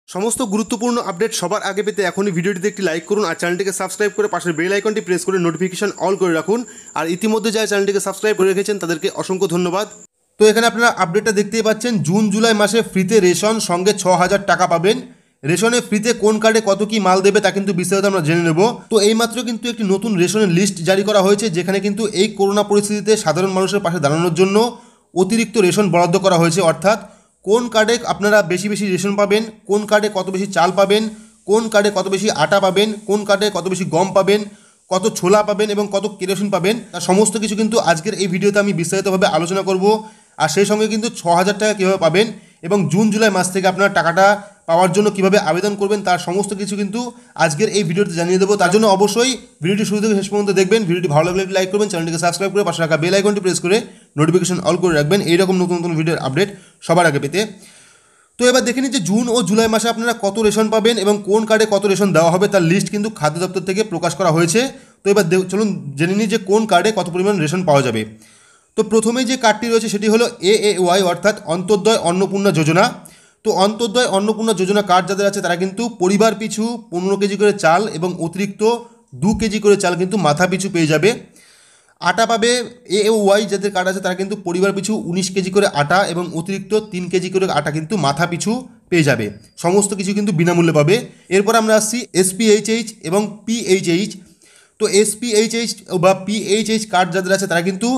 সমস্ত গুরুত্বপূর্ণ আপডেট সবার আগে পেতে এখনই ভিডিওটিতে একটি লাইক করুন আর চ্যানেলটিকে সাবস্ক্রাইব করে পাশের বেল আইকনটি প্রেস করে নোটিফিকেশন অল করে রাখুন। আর ইতিমধ্যে যারা চ্যানেলটিকে সাবস্ক্রাইব করে রেখেছেন তাদেরকে অসংখ্য ধন্যবাদ। তো এখানে আপনারা আপডেটটা দেখতেই পাচ্ছেন, জুন জুলাই মাসে ফ্রিতে রেশন সঙ্গে ৬,০০০ টাকা পাবেন। রেশনে ফ্রিতে কোন কার্ডে কত কি মাল দেবে তা কিন্তু বিস্তারিত আমরা জেনে নেব। তো এইমাত্র কিন্তু একটি নতুন রেশনের লিস্ট জারি করা হয়েছে, যেখানে কিন্তু এই করোনা পরিস্থিতিতে সাধারণ মানুষের পাশে দাঁড়ানোর জন্য অতিরিক্ত রেশন বরাদ্দ করা হয়েছে। অর্থাৎ কোন কার্ডে আপনারা বেশি বেশি রেশন পাবেন, কোন কার্ডে কত বেশি চাল পাবেন, কোন কার্ডে কত বেশি আটা পাবেন, কোন কার্ডে কত বেশি গম পাবেন, কত ছোলা পাবেন এবং কত কেরোসিন পাবেন, তার সমস্ত কিছু কিন্তু আজকের এই ভিডিওতে আমি বিস্তারিতভাবে আলোচনা করব। আর সেই সঙ্গে কিন্তু ৬,০০০ টাকা কীভাবে পাবেন এবং জুন জুলাই মাস থেকে আপনারা টাকাটা পাওয়ার জন্য কীভাবে আবেদন করবেন তার সমস্ত কিছু কিন্তু আজকের এই ভিডিওতে জানিয়ে দেবো। তার জন্য অবশ্যই ভিডিওটি শুরু থেকে শেষ পর্যন্ত দেখবেন। ভিডিওটি ভালো লাগলে লাইক করবেন, চ্যানেলটিকে সাবস্ক্রাইব করে পাশে রাখা বেল আইকনটি প্রেস করে নোটিফিকেশন অল করে রাখবেন এইরকম নতুন নতুন ভিডিওর আপডেট সবার আগে পেতে। তো এবার দেখে নিন যে জুন ও জুলাই মাসে আপনারা কত রেশন পাবেন এবং কোন কার্ডে কত রেশন দেওয়া হবে তার লিস্ট কিন্তু খাদ্য দপ্তর থেকে প্রকাশ করা হয়েছে। তো এবার চলুন জেনে নিই যে কোন কার্ডে কত পরিমাণ রেশন পাওয়া যাবে। তো প্রথমেই যে কার্ডটি রয়েছে সেটি হলো AAY অর্থাৎ অন্তর্দয় অন্নপূর্ণা যোজনা। তো অন্তর্দয় অন্নপূর্ণা যোজনা কার্ড যাদের আছে তারা কিন্তু পরিবার পিছু 15 কেজি করে চাল এবং অতিরিক্ত 2 কেজি করে চাল কিন্তু মাথা পিছু পেয়ে যাবে। আটা পাবে AAY যাদের কার্ড আছে তারা কিন্তু পরিবার পিছু 19 কেজি করে আটা এবং অতিরিক্ত 3 কেজি করে আটা কিন্তু মাথা পিছু পেয়ে যাবে। সমস্ত কিছু কিন্তু বিনামূল্যে পাবে। এরপর আমরা আসছি SPHH এবং PHH। তো SPHH বা PHH কার্ড যাদের আছে তারা কিন্তু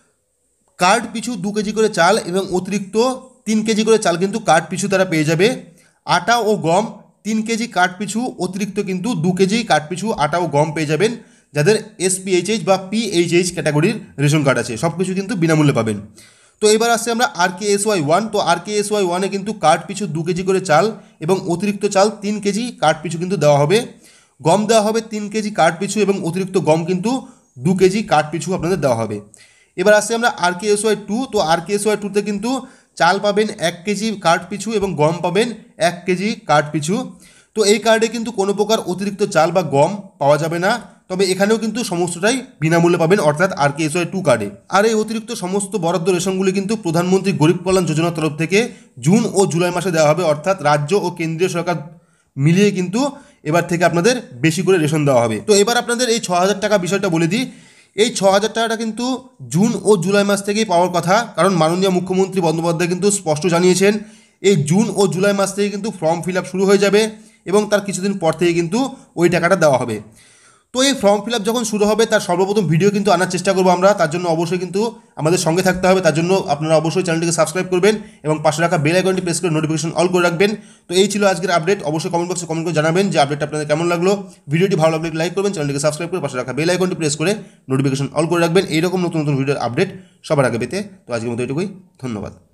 কার্ড পিছু 2 কেজি করে চাল এবং অতিরিক্ত 3 কেজি করে চাল কিন্তু কার্ড পিছু তারা পেয়ে যাবে। আটা ও গম 3 কেজি কার্ড পিছু অতিরিক্ত কিন্তু 2 কেজি কার্ড পিছু আটা ও গম পেয়ে যাবেন যাদের SPHH বা PHH ক্যাটাগরির রেশন কার্ড আছে। সব কিছু কিন্তু বিনামূল্যে পাবেন। তো এবার আসছে আমরা RKSY 1। তো RKSY 1-এ কিন্তু কার্ড পিছু 2 কেজি করে চাল এবং অতিরিক্ত চাল 3 কেজি কার্ড পিছু কিন্তু দেওয়া হবে। গম দেওয়া হবে 3 কেজি কার্ড পিছু এবং অতিরিক্ত গম কিন্তু 2 কেজি কার্ড পিছু আপনাদের দেওয়া হবে। এবার আসছে আমরা RKSY 2। তো RKSY 2-তে কিন্তু চাল পাবেন 1 কেজি কার্ড পিছু এবং গম পাবেন 1 কেজি কার্ড পিছু। তো এই কার্ডে কিন্তু কোনো প্রকার অতিরিক্ত চাল বা গম পাওয়া যাবে না, তবে এখানেও কিন্তু সমস্তটাই বিনামূল্যে পাবেন অর্থাৎ RKSY 2 কার্ডে। আর এই অতিরিক্ত সমস্ত বরাদ্দ রেশনগুলি কিন্তু প্রধানমন্ত্রী গরিব কল্যাণ যোজনার তরফ থেকে জুন ও জুলাই মাসে দেওয়া হবে, অর্থাৎ রাজ্য ও কেন্দ্রীয় সরকার মিলিয়ে কিন্তু এবার থেকে আপনাদের বেশি করে রেশন দেওয়া হবে। তো এবার আপনাদের এই ৬,০০০ টাকা বিষয়টা বলে দিই। এই ৬,০০০ টাকাটা কিন্তু জুন ও জুলাই মাস থেকেই পাওয়ার কথা, কারণ মাননীয় মুখ্যমন্ত্রী বন্দ্যোপাধ্যায় কিন্তু স্পষ্ট জানিয়েছেন এই জুন ও জুলাই মাস থেকে কিন্তু ফর্ম ফিল আপ শুরু হয়ে যাবে এবং তার কিছুদিন পর থেকে কিন্তু ওই টাকাটা দেওয়া হবে। তো এই ফর্ম ফিল আপ যখন শুরু হবে তার সর্বপ্রথম ভিডিও কিন্তু আনার চেষ্টা করবো আমরা। তার জন্য অবশ্যই কিন্তু আমাদের সঙ্গে থাকতে হবে। তার জন্য আপনারা অবশ্যই চ্যানেলটিকে সাবস্ক্রাইব করবেন এবং পাশে রাখা বেল আইকনটি প্রেস করে নোটিফিকেশন অল করে রাখবেন। তো এই ছিল আজকের আপডেট। অবশ্যই কমেন্ট বক্সে কমেন্ট করে জানাবেন যে আপডেটটা আপনাদের কেমন লাগলো। ভিডিওটি ভালো লাগলে লাইক করবেন, চ্যানেলটিকে সাবস্ক্রাইব করে পাশে রাখা বেল আইকনটি প্রেস করে নোটিফিকেশন অল করে রাখবেন এইরকম নতুন নতুন ভিডিওর আপডেট সবার আগে পেতে। তো আজকের মতো এটুকুই, ধন্যবাদ।